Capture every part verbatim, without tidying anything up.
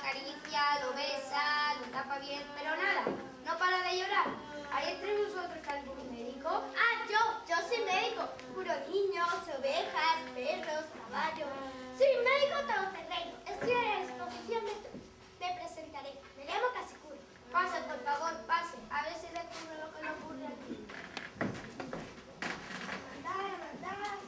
acaricia, lo besa, lo tapa bien, pero nada, no para de llorar. ¿Hay entre vosotros algún médico? Ah, yo, yo soy médico. Curo niños, ovejas, perros, caballos. Soy un médico todoterreno. Estoy en la exposición de Te presentaré. Me llamo Casicuro. Pase, por favor, pase. A ver si descubre lo que le ocurre al niño. Mandar, mandar.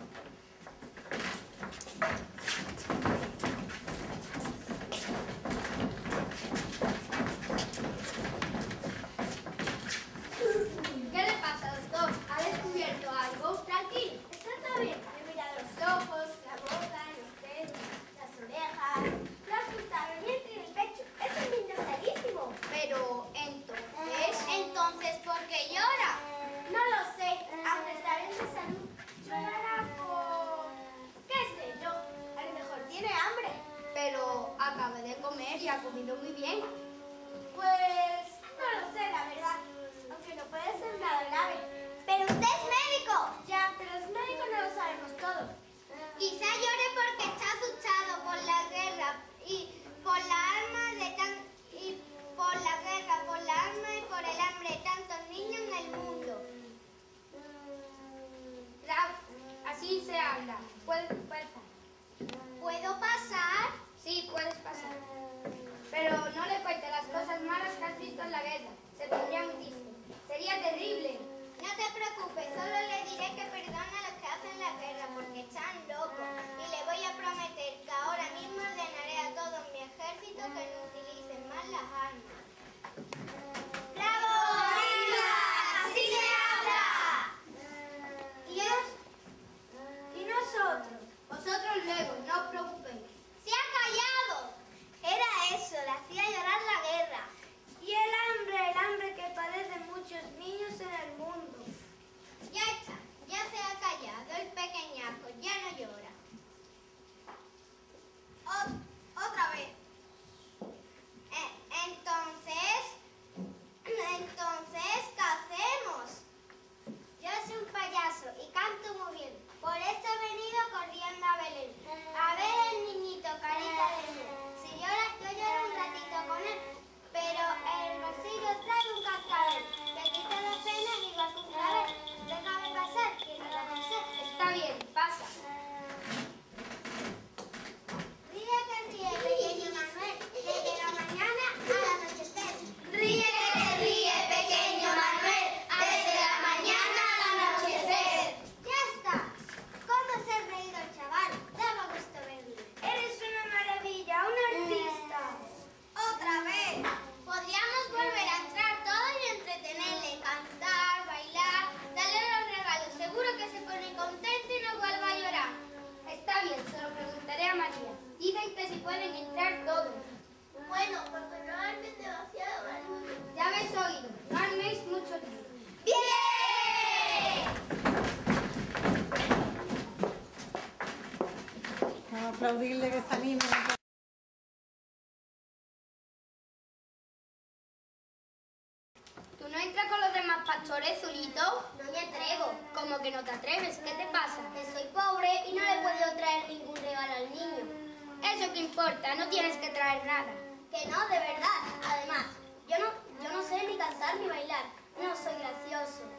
¿Qué le pasa, doctor? ¿Ha descubierto algo? Tranquilo, está todo bien. Me mira los ojos, la boca, los dedos, las orejas, las puntas, el vientre y el pecho. Es un niño sanísimo. Pero, entonces... Entonces, ¿por qué llora? No lo sé, aunque está bien de salud. Llorará por... qué sé yo, a lo mejor tiene hambre. Pero acaba de comer y ha comido muy bien. Pues no lo sé, la verdad, aunque no puede ser nada grave. ¡Pero usted es médico! Ya, pero los médicos no lo sabemos todo. Quizá llore porque está asustado por la guerra y por la arma de tan... y por la guerra, por la arma y por el hambre de tantos niños en el mundo. La- Así se habla. ¿Puedes pasar? ¿Puedo pasar? Sí, puedes pasar. Pero no le cuente las cosas malas que has visto en la guerra. Se pondría muy triste. Sería terrible. No te preocupes, solo le diré que perdona a los que hacen la guerra porque están locos. Y le voy a prometer que ahora mismo ordenaré a todo mi ejército que no utilicen más las armas. ¡Bravo! ¡Así se habla! ¿Y, es? ¿Y nosotros? Vosotros luego, no os preocupéis. ¡Se ha callado! Era eso, le hacía llorar la guerra. Y el hambre, el hambre que padecen muchos niños en el mundo. Ya está, ya se ha callado, el pequeñaco ya no llora. O- otra vez. Eh, entonces, entonces, ¿qué hacemos? Yo soy un payaso y canto muy bien. Por eso he venido corriendo a Belén. A ver el niñito, carita de miel. Si llora, yo lloro un ratito con él. Pero el bolsillo trae un cascabel. Te quita la pena y vas a un clavel. Déjame pasar, que no la sé. Está bien, pasa. Ríe que ríe, pequeño Manuel, desde la mañana al anochecer. Ríe que ríe, pequeño Manuel, desde la mañana al anochecer. Ya está. ¿Cómo se ha reído el chaval? Daba gusto verlo. Eres una maravilla, un artista. Otra vez. Podríamos volver a entrar todos y entretenerle, cantar, bailar, darle los regalos. Seguro que se pone contento y no vuelva a llorar. Está bien, se lo preguntaré a María. Dicen que si pueden entrar todos. Bueno, porque no hables demasiado barullo. Ya habéis oído, no arméis mucho lío. ¡Bien! Vamos a aplaudirle que se anime. ¿Tú no entras con los demás pastores, Zulito? No me atrevo. ¿Cómo que no te atreves? ¿Qué te pasa? Que soy pobre y no le he podido traer ningún regalo al niño. Eso que importa, no tienes que traer nada. Que no, de verdad. Además, yo no, yo no sé ni cantar ni bailar. No soy gracioso.